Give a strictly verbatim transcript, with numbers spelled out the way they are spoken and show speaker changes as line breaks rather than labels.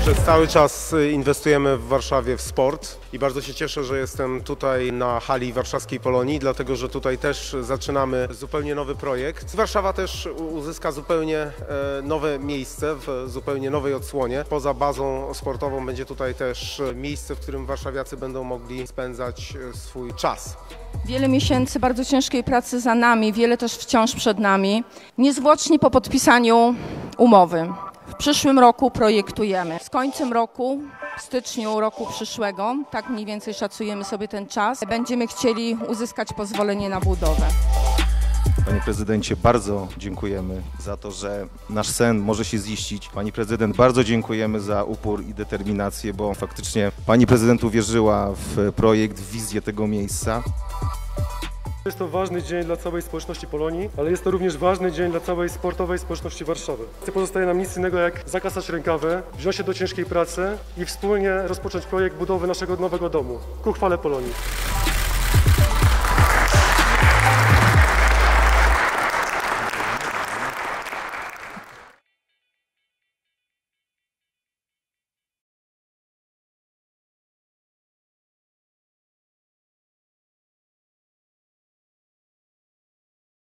Przez cały czas inwestujemy w Warszawie w sport i bardzo się cieszę, że jestem tutaj na hali warszawskiej Polonii, dlatego że tutaj też zaczynamy zupełnie nowy projekt. Warszawa też uzyska zupełnie nowe miejsce w zupełnie nowej odsłonie. Poza bazą sportową będzie tutaj też miejsce, w którym warszawiacy będą mogli spędzać swój czas.
Wiele miesięcy bardzo ciężkiej pracy za nami, wiele też wciąż przed nami. Niezwłocznie po podpisaniu umowy. W przyszłym roku projektujemy. Z końcem roku, w styczniu roku przyszłego, tak mniej więcej szacujemy sobie ten czas, będziemy chcieli uzyskać pozwolenie na budowę.
Panie prezydencie, bardzo dziękujemy za to, że nasz sen może się ziścić. Pani prezydent, bardzo dziękujemy za upór i determinację, bo faktycznie pani prezydent uwierzyła w projekt, w wizję tego miejsca.
Jest to ważny dzień dla całej społeczności Polonii, ale jest to również ważny dzień dla całej sportowej społeczności Warszawy. Nie pozostaje nam nic innego jak zakasać rękawy, wziąć się do ciężkiej pracy i wspólnie rozpocząć projekt budowy naszego nowego domu ku chwale Polonii.